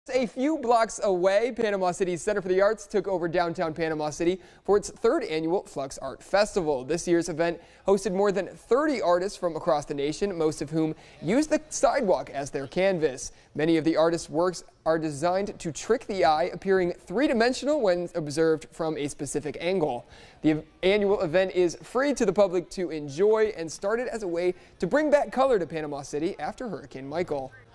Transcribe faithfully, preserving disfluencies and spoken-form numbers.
A few blocks away, Panama City's Center for the Arts took over downtown Panama City for its third annual FLLUXE Art Festival. This year's event hosted more than thirty artists from across the nation, most of whom used the sidewalk as their canvas. Many of the artists' works are designed to trick the eye, appearing three-dimensional when observed from a specific angle. The annual event is free to the public to enjoy and started as a way to bring back color to Panama City after Hurricane Michael.